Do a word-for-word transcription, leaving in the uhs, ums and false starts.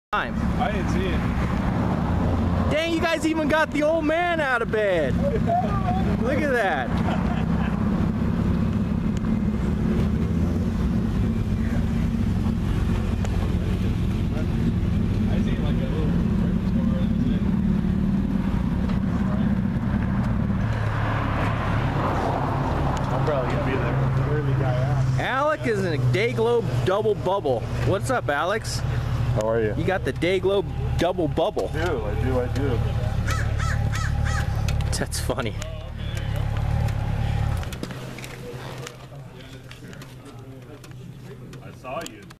time. I didn't see it. Dang, you guys even got the old man out of bed. Look at that. I see like a little breakfast bar, that was it. I'm probably gonna be there. Where the guy at? Alec is in a Dayglow double bubble. What's up, Alex? How are you? You got the Dayglow double bubble. I do, I do, I do. That's funny.